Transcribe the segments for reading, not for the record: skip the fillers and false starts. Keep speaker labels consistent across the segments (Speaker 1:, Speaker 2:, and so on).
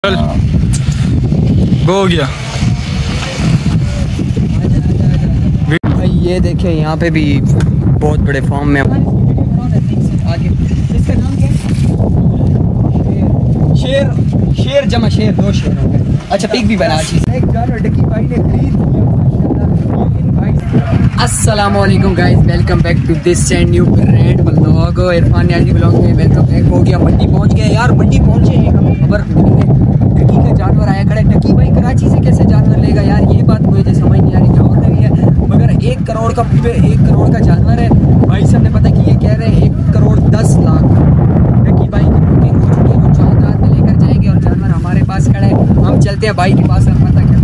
Speaker 1: चल वो हो गया
Speaker 2: भाई। ये देखें यहाँ पे भी बहुत बड़े फॉर्म में आगे। इसका नाम क्या है? शेर शेर जमा शेर, दो शेर हो गए। अच्छा पिक भी बना चीज। एक घर डकी भाई ने खरीद लिया। अस्सलामुअलैकुम guys, welcome back to this and new brand vlog. Irfan Niazi vlog में वेलकम बैक हो गया। मंडी पहुंच गए यार, मंडी पहुंचे हैं। हमें खबर डकी का जानवर आया खड़ा। डकी भाई कराची से कैसे जानवर लेगा यार, ये बात मुझे समझ नहीं आ रही। क्या होता है मगर 1 करोड़ का जानवर है। भाई साहब ने पता कि ये कह रहे हैं 1 करोड़ 10 लाख। डकी भाई की बुकिंग हो चुकी है, वो 4 रात में लेकर जाएंगे और जानवर हमारे पास खड़ा है। हम चलते हैं भाई के पास और पता करते हैं।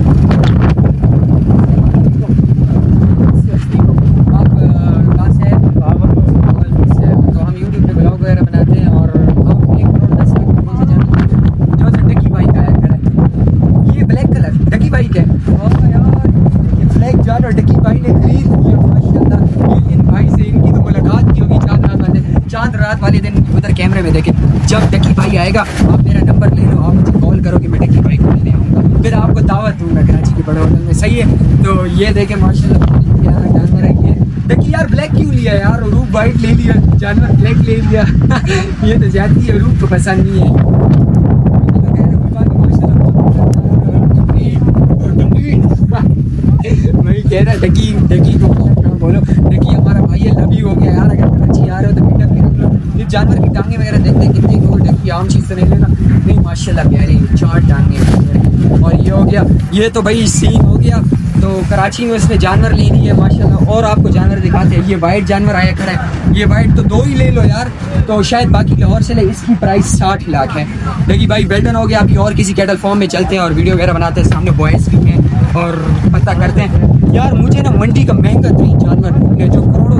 Speaker 2: डकी भाई ने खरीद लिया माशाल्लाह। इन भाई से इनकी तो मुलाकात नहीं होगी चांद रात वाले दिन। उधर कैमरे में देखें, जब डकी भाई आएगा आप मेरा नंबर ले लो, आप मुझे कॉल करो कि मैं डकी भाई को मिलने आऊँगा, फिर आपको दावत दूंगा कराची के बड़े होटल में। सही है। तो ये देखें माशाल्लाह जानवर है ये। डकी यार ब्लैक क्यों लिया यार, रूप वाइट ले लिया, जानवर ब्लैक ले लिया। ये तो जाती है, रूप तो पसंद नहीं है। मैं कह रहा डकी को बोलो, डकी हमारा भाई है, लव यू हो गया यार। अगर कराची आ रहे हो तो मीटअप भी रख लो। ये जानवर की टांगे वगैरह देखते हैं कितनी गोल। डकी आम चीज़ से नहीं लेना, नहीं माशाल्लाह प्यारी 4 टांगे। और ये हो गया, ये तो भाई सीन हो गया। तो कराची में उसने जानवर ले ली है माशाल्लाह। और आपको जानवर दिखाते हैं, ये वाइट जानवर आया खड़ा है। ये वाइट तो 2 ही ले लो यार, तो शायद बाकी लाहौर से ले। इसकी प्राइस 60 लाख है। डकी भाई बेल्टन हो गया। अभी और किसी कैटल फॉर्म में चलते हैं और वीडियो वगैरह बनाते हैं। सामने बॉयज़ भी हैं और पता करते हैं यार। मुझे ना मंडी का महंगा तरीन जानवर ढूंढने जो करोड़ों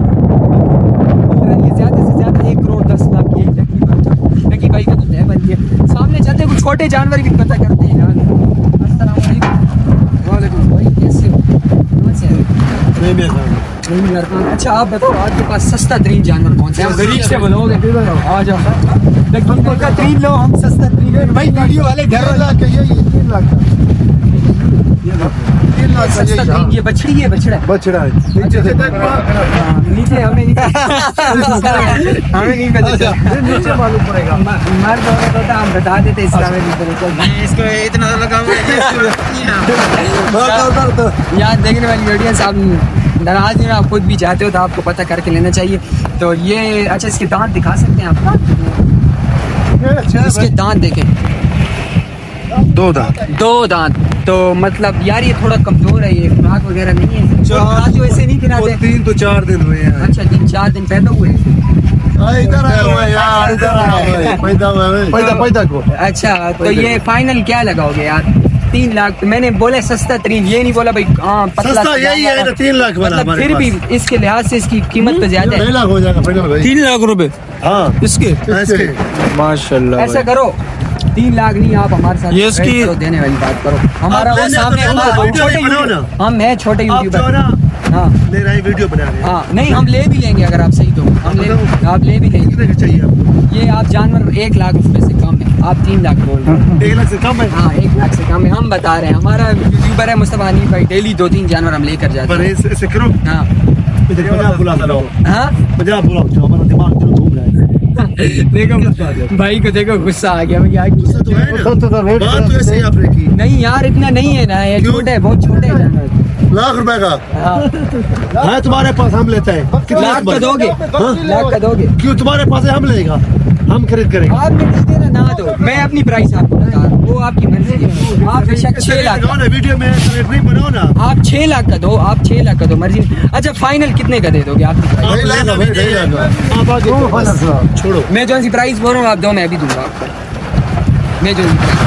Speaker 2: ये ज़्यादा से ज़्यादा 1 करोड़ 10 लाख ये डकी भाई का तो लेवल है। सामने चलते कुछ छोटे जानवर भी पता करते हैं यार। अस्सलाम वालेकुम भाई, कैसे हो? कहाँ से अच्छा आप बताओ आपके पास सस्ता तरीन जानवर कौन सा है? गरीब से बोलोगे आ जाओ डकी का तरीन लो, हम सस्ता तरीन भाई। वीडियो वाले घर लाख ये 3 लाख का ये बछड़ी है, बछड़ा है नीचे हमें नहीं पता, नीचे मालूम पड़ेगा। मर्द होता हम बता देते इसको इतना लगा यार। देखने वाली ऑडियंस, आप नाराज नहीं, आप खुद भी चाहते हो तो आपको पता करके लेना चाहिए। तो ये अच्छा इसके दांत दिखा सकते हैं आप? इसके दांत देखें,
Speaker 3: 2 दांत।
Speaker 2: तो मतलब यार ये थोड़ा कमजोर है, ये खुराक वगैरह नहीं है। जो ऐसे नहीं खिलाते।
Speaker 3: 3 तो 4 दिन हुए हैं।
Speaker 2: अच्छा 3-4 दिन पैदा हुए
Speaker 3: पैदा को।
Speaker 2: अच्छा तो ये फाइनल क्या लगाओगे यार? 3 लाख मैंने बोला सस्ता तरीन, ये नहीं बोला भाई हाँ
Speaker 3: सस्ता यही है ना 3 लाख वाला।
Speaker 2: मतलब फिर भी इसके लिहाज से इसकी कीमत तो ज्यादा है।
Speaker 3: 2 लाख हो जाएगा फाइनल।
Speaker 1: 3 लाख रुपए
Speaker 3: हाँ
Speaker 1: इसके
Speaker 2: माशाल्लाह। ऐसा करो 3 लाख नहीं, आप हमारे साथ
Speaker 1: ये इसकी
Speaker 2: देने वाली बात करो। हमारा वो सामने हम है छोटे यूट्यूबर। हाँ
Speaker 3: ले रहे हैं, वीडियो बना रहे हैं।
Speaker 2: हाँ नहीं हम ले भी लेंगे अगर आप सही तो आप ले भी लेंगे।
Speaker 3: कितने चाहिए आपको?
Speaker 2: ये आप जानवर 1 लाख रुपए से कम है, आप 3 लाख बोल रहे हैं।
Speaker 3: 1 लाख से कम है?
Speaker 2: हाँ 1 लाख से कम है। हम बता रहे हैं, हमारा यूट्यूबर है मुस्तफा हनीफ भाई, डेली 2-3 जानवर हम लेकर जाते हैं।
Speaker 3: ऐसे करो।
Speaker 2: हाँ
Speaker 3: पंजाब बुला लो।
Speaker 2: हाँ
Speaker 3: पंजाब बुलाओ, हमारा दिमाग घूम रहा है।
Speaker 2: देखो भाई को देखो गुस्सा आ गया भैया।
Speaker 3: गुस्सा तो है ना, बात तो ऐसे ही आपने की।
Speaker 2: नहीं यार इतना नहीं है ना, ये छोटे है, बहुत छोटे है जानवर।
Speaker 3: लाख रुपए का है तुम्हारे पास, हम लेते हैं। कितना
Speaker 2: लाख का दोगे? लाख का दोगे?
Speaker 3: क्यों तुम्हारे पास है, हम लेगा, हम खरीद करेंगे।
Speaker 2: आप नहीं देना ना दो, मैं अपनी प्राइस आपको बता रहा हूँ, वो आपकी मर्जी है। आप बेशक 6 लाख
Speaker 3: वीडियो में बनाओ ना,
Speaker 2: आप 6 लाख का दो, आप 6 लाख का दो मर्जी। अच्छा फाइनल कितने का दे दोगे आप?
Speaker 3: छोड़ो,
Speaker 2: मैं जो सी प्राइस बोल रहा हूँ आप दो, मैं अभी दूंगा आपको। मैं जो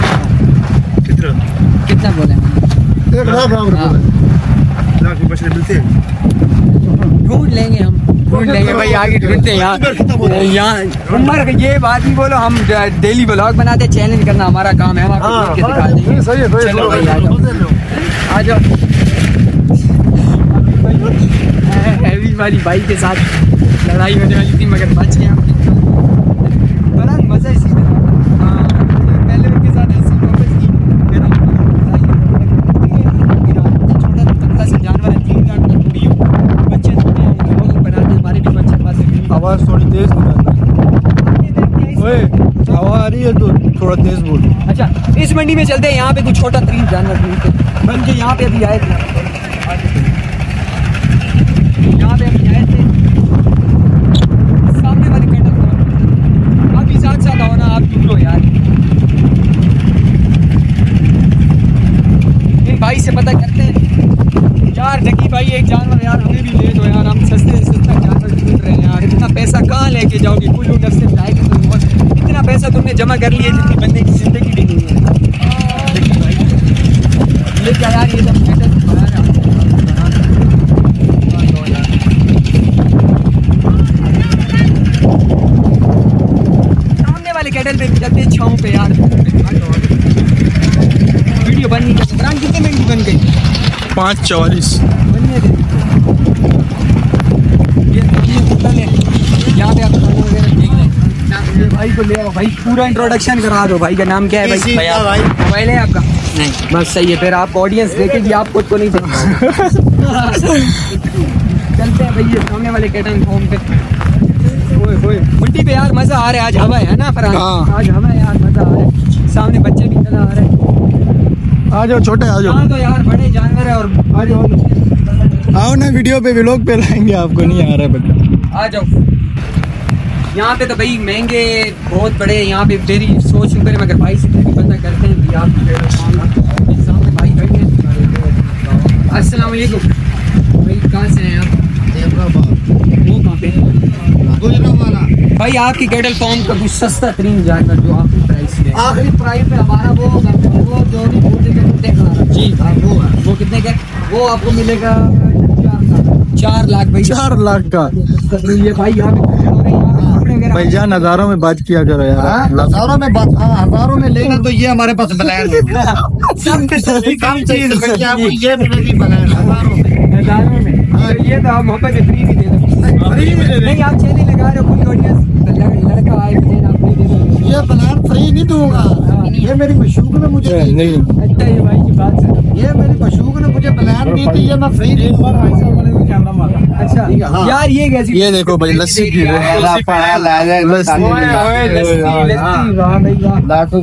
Speaker 2: कितना बोला?
Speaker 3: 1 लाख रुपए मिलते हैं।
Speaker 2: ढूंढ लेंगे हम, ढूंढ लेंगे भाई, आगे ढूंढते हैं यहाँ उम्र। ये बात नहीं बोलो, हम डेली ब्लॉग बनाते, चैलेंज करना हमारा काम है, हम आपको ढूंढ के दिखा देंगे। चलो भाई आ जाओ। हैवी वाली बाइक के साथ लड़ाई होने वाली थी मगर बच गया। बड़ा मजा इसी में। पहले उनके साथ
Speaker 3: है तो थोड़ा तेज बोल।
Speaker 2: अच्छा, इस मंडी में चलते हैं, यहाँ पे कुछ छोटा तरीन जानवर मिलते हैं। बल्कि यहाँ पे अभी आए थे, यहाँ पे अभी आए थे, सामने वाली कैटल आप भी साथ साथ आओ ना, आप निकलो यार। इन भाई से पता करते हैं यार। जकी भाई एक जानवर यार, हमें भी ले दो यार, हम सस्ते से सस्ता जानवर ढूंढ रहे हैं यार। इतना पैसा कहाँ लेके जाओगे? कुल्लू नफ्से जाएगा तो इतना पैसा तुमने जमा कर लिया जितनी बंदे की जिंदगी भी नहीं है। जकी भाई ये क्या यार, ये सब कैटल बना रहा है। सामने वाले कैटल पे चलते हैं छाँव पे यार। वीडियो बन नहीं करते। ब्रांड कितने मिनट बन गई?
Speaker 1: 5:44।
Speaker 2: बनने दे। ये होटल है, यहाँ पे आप खाना वगैरह देख लें। ये भाई को ले आओ भाई, पूरा इंट्रोडक्शन करा दो। भाई का नाम क्या है भाई?
Speaker 3: भाई
Speaker 2: मोबाइल है आपका? नहीं, बस सही है। फिर आप ऑडियंस देखेगी, आप खुद को नहीं चलते हैं भाई ये सामने वाले कैटल होम पे। ओए ओए, मंडी पे यार मजा आ रहा है। आज हवा है ना फरहान?
Speaker 1: हाँ।
Speaker 2: आज हवा है यार, मजा आ रहा है। सामने बच्चे भी चला आ रहे हैं।
Speaker 1: आ जाओ छोटे, आ जाओ।
Speaker 2: हाँ तो यार बड़े जानवर है। और आ जाओ,
Speaker 1: आओ ना, वीडियो पे व्लॉग पे लाएंगे आपको। नहीं आ रहा है
Speaker 2: आ जाओ। यहाँ पे तो भाई महंगे बहुत बड़े, यहाँ पे तेरी सोच ऊपर है, मगर भाई से भी पता करते हैं कि आप सामने भाई बैठे हैं। अस्सलाम वालेकुम भाई, कहाँ से हैं आप? वो कहाँ पे? भाई आपकी कैटल फार्म का कुछ सस्ता तरीन जानवर जो आखिरी प्राइस में?
Speaker 3: आखिरी प्राइस पे हमारा वो जो भी बोलते का
Speaker 2: जी
Speaker 3: वो है।
Speaker 2: वो कितने का?
Speaker 3: वो आपको मिलेगा
Speaker 2: 4 लाख भाई।
Speaker 1: 4 लाख का।
Speaker 2: ये भाई यहाँ पे
Speaker 1: भाई जान हजारों में बात किया करो यार।
Speaker 3: हजारों में बात, हाँ हजारों में लेना तो ये हमारे पास ब्लैंड है। कम चीज ये मिलेगी ब्लैंड हजारों में।
Speaker 2: ये तो आप मोहब्बत फ्री भी दे दो। नहीं, आप चेले लगा रहे हो, कोई ऑडियंस लड़का आए प्लेन आप नहीं दे दो।
Speaker 3: ये ब्लैंड फ्री नहीं दूंगा। ये मेरी मशूक ने मुझे
Speaker 1: नहीं,
Speaker 2: अच्छा ये भाई की बात से,
Speaker 3: ये मेरी मशूक ने मुझे ब्लैंड दी थी, ये मैं फ्री नहीं दूंगा।
Speaker 2: अच्छा
Speaker 3: हाँ।
Speaker 2: यार ये कैसी?
Speaker 1: ये देखो भाई, लस्सी पी रहे हैं।
Speaker 2: वाह भाई वाह।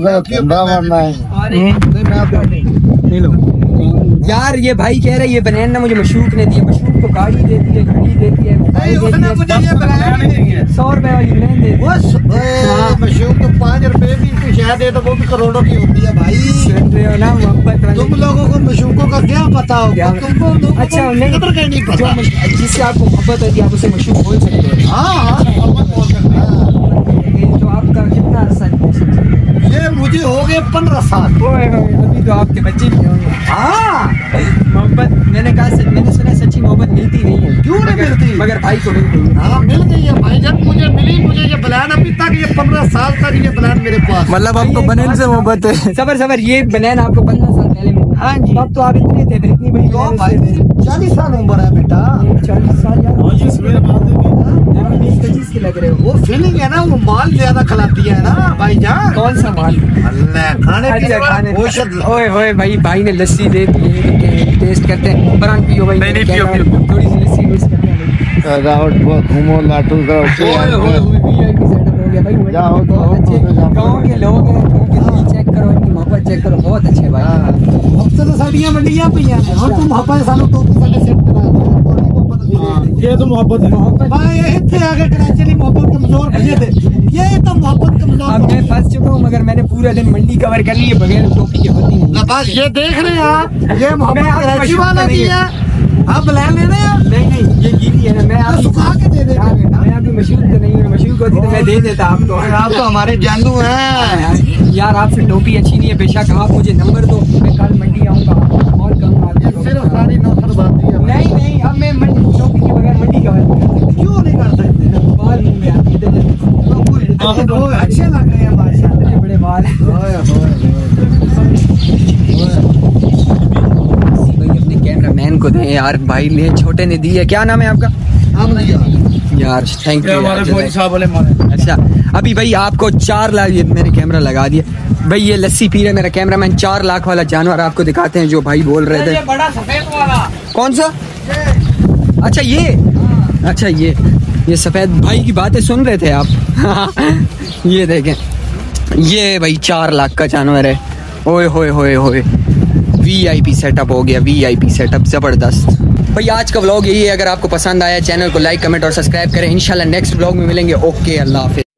Speaker 1: नहीं लो
Speaker 2: यार ये भाई कह रहे ये बनैन ना मुझे मशूक ने दी। मशूक को गाड़ी देती है, घड़ी देती है,
Speaker 3: नहीं, उसने मुझे ये ब्लैंड नहीं दी है।
Speaker 2: 100 रुपए वाली बनैन देती है।
Speaker 3: मशहूर तो 5 रुपए भी कुछ है दे तो वो भी करोड़ों की होती है भाई।
Speaker 2: सुन रहे हो ना मोहब्बत वाली?
Speaker 3: तुम लोगों को मशहूकों का क्या पता होगा? तुमको
Speaker 2: अच्छा नहीं,
Speaker 3: कदर का नहीं पता।
Speaker 2: जिससे आपको मोहब्बत होती है आप उसे मशूक बोल सकते हो।
Speaker 3: हाँ मोहब्बत बोल सकते हैं।
Speaker 2: तो आपका कितना अरसा है?
Speaker 3: ये मुझे हो गए 15 साल।
Speaker 2: ओए ओए, अभी तो आपके बच्चे भी होंगे।
Speaker 3: हाँ
Speaker 2: मोहब्बत मैंने कहा मैंने सुना सच्ची मोहब्बत मिलती नहीं है।
Speaker 3: क्यों नहीं मिलती?
Speaker 2: मगर भाई को मिल गई है।
Speaker 3: हाँ मिल गई है भाई। जब मुझे मिली, मुझे ये ब्लैंड अभी तक, ये 15 साल तक ये ब्लैंड मेरे पास।
Speaker 1: मतलब आपको बनैन से मोहब्बत है?
Speaker 2: सबर ये बनैन आपको 15 साल पहले मिली? हाँ जी। तब तो आप इतने थे, फिर इतनी बड़ी
Speaker 3: तो भाई मेरी 40 साल उम्र है बेटा।
Speaker 2: 40 साल यार। 25 के लग रहे हो।
Speaker 3: वो फीलिंग है ना, वो माल ज्यादा खिलाती है ना भाई जान।
Speaker 2: कौन सा माल?
Speaker 3: अल्लाह खाने
Speaker 2: अच्छा खाने।
Speaker 3: औषध।
Speaker 2: ओए ओए भाई ने लस्सी दे दी है, टेस्ट करते हैं। फरहान पियो भाई।
Speaker 1: नहीं, पियो।
Speaker 2: थोड़ी सी लस्सी टेस्ट करते हैं भाई।
Speaker 3: राउट घूमो लाटू
Speaker 2: ओए VIP सेटअप हो गया भाई।
Speaker 3: जाओ,
Speaker 2: बहुत अच्छे गाँव के लोग हैं। चेक करो इनकी मोहब्बत, चेक करो, बहुत अच्छे भाई।
Speaker 3: हफ्ते तो साड़ियां मंडियां पई हैं और तुम हफ्ते सालों टोपी साले सेट करा दो।
Speaker 1: ये तो मोहब्बत है।
Speaker 3: भाई इतने आगे कराची की मोहब्बत कमजोर बजे थे। ये तो मोहब्बत कमजोर।
Speaker 2: अब मैं फंस चुका हूँ, मगर मैंने पूरा दिन मंडी कवर कर ली है, बगैर टोपी के होती नहीं।
Speaker 3: ना बस ये देख रहे हैं आप, ये मोहब्बत
Speaker 2: मैं
Speaker 3: कराची वाला की है। आप ब्लैंड ले रहे हैं?
Speaker 2: नहीं ये गीली है ना। मैं आप
Speaker 3: सुखा के दे देगा बेटा।
Speaker 2: मैं आपकी मशहूर तो नहीं हूँ, मशहूर होती तो मैं दे देता आपको।
Speaker 3: आप तो हमारे जानू हैं
Speaker 2: यार आपसे टोपी अच्छी नहीं है, बेशक आप मुझे नंबर दो, मैं कल मंडी आऊँगा और कहूँगा।
Speaker 3: सिर्फ 9.5 बात है।
Speaker 2: नहीं अब मैं टोपी के बगैर मंडी का
Speaker 3: क्यों नहीं कर सकते?
Speaker 2: बाल मुँह में आते हैं।
Speaker 3: तो अच्छे लग रहे हैं माशाल्लाह।
Speaker 2: इतने बड़े बाल हैं। भाई अपने कैमरा मैन को दें यार। भाई ने छोटे ने दी है। क्या नाम है आपका? यार थैंक यू। अच्छा अभी भाई आपको 4 लाख, ये मैंने कैमरा लगा दिया भाई। ये लस्सी पी रहे मेरा कैमरामैन। 4 लाख वाला जानवर आपको दिखाते हैं जो भाई बोल रहे थे।
Speaker 3: ये बड़ा सफेद वाला।
Speaker 2: कौन सा? अच्छा ये सफेद भाई की बातें सुन रहे थे आप। ये देखें ये भाई 4 लाख का जानवर है। ओए होए होए होए, VIP सेटअप हो गया, VIP सेटअप जबरदस्त। भाई आज का व्लॉग यही है। अगर आपको पसंद आया चैनल को लाइक कमेंट और सब्सक्राइब करें। इंशाल्लाह नेक्स्ट व्लॉग में मिलेंगे। ओके, अल्लाह हाफिज़।